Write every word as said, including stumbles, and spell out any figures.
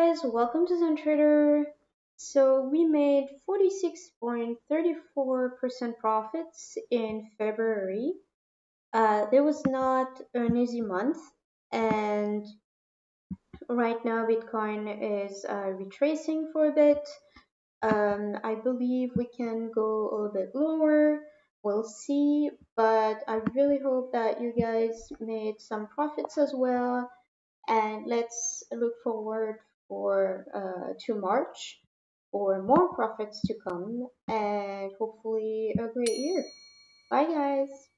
guys, welcome to Zen Trader. So we made forty-six point three four percent profits in February. Uh, there was not an easy month, and right now Bitcoin is uh, retracing for a bit. Um, I believe we can go a little bit lower. We'll see, but I really hope that you guys made some profits as well, and let's look forward for uh, to March for more profits to come and hopefully a great year. Bye guys.